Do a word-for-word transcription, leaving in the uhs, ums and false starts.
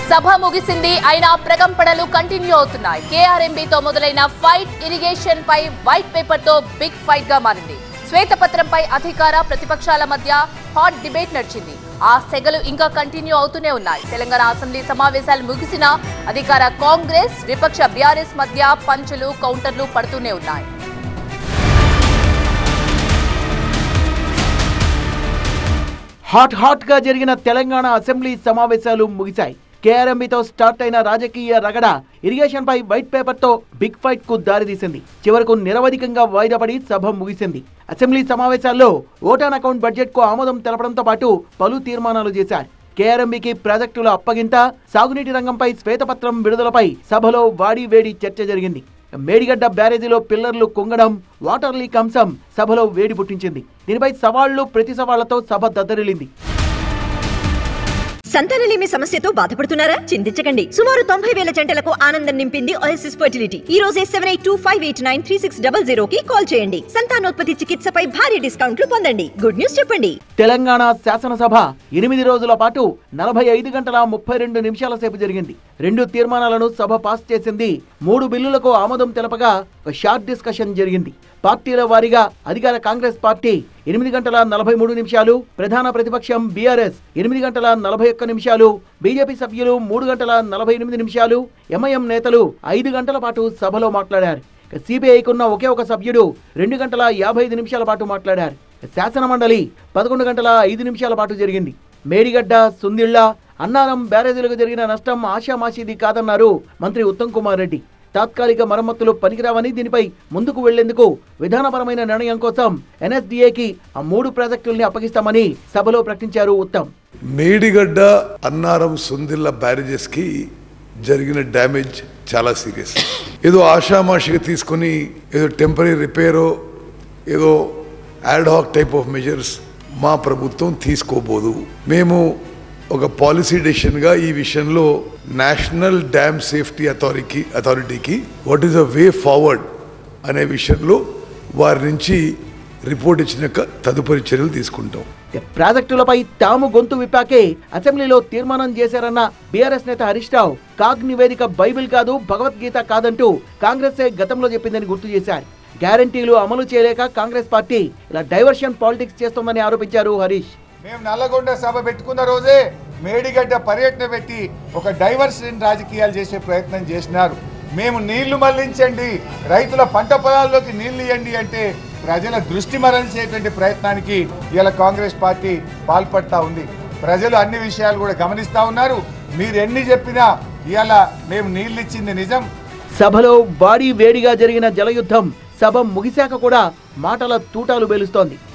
సభ ముగిసింది అయినా ప్రకంపనలు కంటిన్యూ అవుతున్నాయి. కేఆర్ఎంబీతో మొదలైన ఫైట్ ఇరిగేషన్ పై వైట్ పేపర్ తో బిగ్ ఫైట్ గా మారింది. శ్వేతపత్రంపై అధికార ప్రతిపక్షాల మధ్య హాట్ డిబేట్ నడిచింది. ఆ సెగలు ఇంకా కంటిన్యూ అవుతూనే ఉన్నాయి. తెలంగాణ అసెంబ్లీ సమావేశాలు ముగిసిన అధికార కాంగ్రెస్ విపక్ష బీఆర్ఎస్ మధ్య పంచులు కౌంటర్లు పడుతూనే ఉన్నాయి. హాట్ హాట్ గా జరిగిన తెలంగాణ అసెంబ్లీ సమావేశాలు ముగిశాయి. కేఆర్ఎంబీతో స్టార్ట్ అయిన రాజకీయ రగడ ఇరిగేషన్ పై వైట్ పేపర్ తో బిగ్ ఫైట్ కు దారితీసింది. చివరకు నిరవధికంగా వాయిదా పడి సభ ముగిసింది. అసెంబ్లీ సమావేశాల్లో ఓటాన్ అకౌంట్ బడ్జెట్ కు ఆమోదం తెలపడంతో పాటు పలు తీర్మానాలు చేశారు. కేఆర్ఎంబీకి ప్రాజెక్టుల అప్పగింత, సాగునీటి రంగంపై శ్వేతపత్రం విడుదలపై సభలో వాడి వేడి చర్చ జరిగింది. మేడిగడ్డ బ్యారేజీలో పిల్లర్లు కుంగడం, వాటర్ లీక్ అంశం సభలో వేడి పుట్టించింది. దీనిపై సవాళ్లు ప్రతి సవాళ్లతో సభ దద్దరిల్లింది. సంతానలేమి సమస్యతో బాధపడుతున్నారా? చింతించకండి. సుమారు తొంభై వేల జంటలకు ఆనందం నింపింది ఓఎస్ఎస్ ఫర్టిలిటీ. ఈ రోజే seven eight two five eight nine three six double zero కి కాల్ చేయండి. సంతానోత్పత్తి చికిత్సపై భారీ డిస్కౌంట్లు పొందండి. గుడ్ న్యూస్ చెప్పండి. తెలంగాణ శాసనసభ ఎనిమిది రోజుల పాటు నలభై ఐదు గంటల ముప్పై రెండు నిమిషాల సేపు జరిగింది. రెండు తీర్మానాలను సభ పాస్ చేసింది. మూడు బిల్లులకు ఆమోదం తెలపగా ఒక షార్ట్ డిస్కషన్ జరిగింది. పార్టీల వారీగా అధికార కాంగ్రెస్ పార్టీ ఎనిమిది గంటల నలభై మూడు నిమిషాలు, ప్రధాన ప్రతిపక్షం బీఆర్ఎస్ ఎనిమిది గంటల నలభై ఒక్క నిమిషాలు, బీజేపీ సభ్యులు మూడు గంటల నలభై ఎనిమిది నిమిషాలు, ఎంఐఎం నేతలు ఐదు గంటల పాటు సభలో మాట్లాడారు. సిపిఐకున్న ఒకే ఒక సభ్యుడు రెండు గంటల యాభై ఐదు నిమిషాల పాటు మాట్లాడారు. శాసన మండలి పదకొండు గంటల ఐదు నిమిషాల పాటు జరిగింది. మేడిగడ్డ, సుందిళ్ల, అన్నారం బ్యారేజీలకు జరిగిన నష్టం ఆషామాషీది కాదన్నారు మంత్రి ఉత్తమ్ కుమార్ రెడ్డి. తాత్కాలిక మరమ్మతులు పనికిరావని, దీనిపై ముందుకు వెళ్లేందుకు విధానపరమైన నిర్ణయం కోసం ఎన్ఎస్డీఏకి ఆ మూడు ప్రాజెక్టుల్ని అప్పగిస్తామని సభలో ప్రకటించారు ఉత్తమ్. మేడిగడ్డ, అన్నారం, సుందిళ్ల బ్యారేజెస్ కి జరిగిన డ్యామేజ్ చాలా సీరియస్. ఏదో ఆషామాషిగా తీసుకుని ఏదో టెంపరీ రిపేరో ఏదో ad hoc type of measures మా ప్రభుత్వం తీసుకోబోదు. మేము ఒక పాలసీ డెసిషన్గా ఈ విషయంలో నేషనల్ డ్యామ్ సేఫ్టీ అథారిటీ అథారిటీకి what is the way forward అనే విషయంలో వారి నుంచి రిపోర్ట్ ఇచ్చినాక తదుపరి చర్యలు తీసుకుంటాం. ప్రాజెక్టులపై తాము గొంతు విప్పాకే అసెంబ్లీలో తీర్మానం చేశారన్న బీఆర్ఎస్ నేత హరీష్ రావు కాగ్ నివేదిక బైబిల్ కాదు, భగవద్గీత కాదంటూ కాంగ్రెస్ గతంలో చెప్పిందని గుర్తు చేశారు. గ్యారంటీలు అమలు చేయలేక కాంగ్రెస్ పార్టీ ఇలా డైవర్షన్ పాలిటిక్స్ చేస్తోందని ఆరోపించారు హరీష్. మేము నల్లగొండ సభ పెట్టుకున్న రోజే మేడిగడ్డ పర్యటన పెట్టి ఒక డైవర్షన్ రాజకీయాలు చేసే ప్రయత్నం చేసినారు. మేము నీళ్లు మళ్లించండి, రైతుల పంట పొలాల్లోకి నీళ్లు ఇవ్వండి అంటే ప్రజల దృష్టి మరల్చేటువంటి ప్రయత్నానికి ఇలా కాంగ్రెస్ పార్టీ పాల్పడతా ఉంది. ప్రజలు అన్ని విషయాలు కూడా గమనిస్తా ఉన్నారు. మీరు ఎన్ని చెప్పినా ఇలా మేము నీళ్లు ఇచ్చింది నిజం. సభలో భారీ వేడిగా జరిగిన జలయుద్ధం సభ ముగిశాక కూడా మాటల తూటాలు పేలుస్తోంది.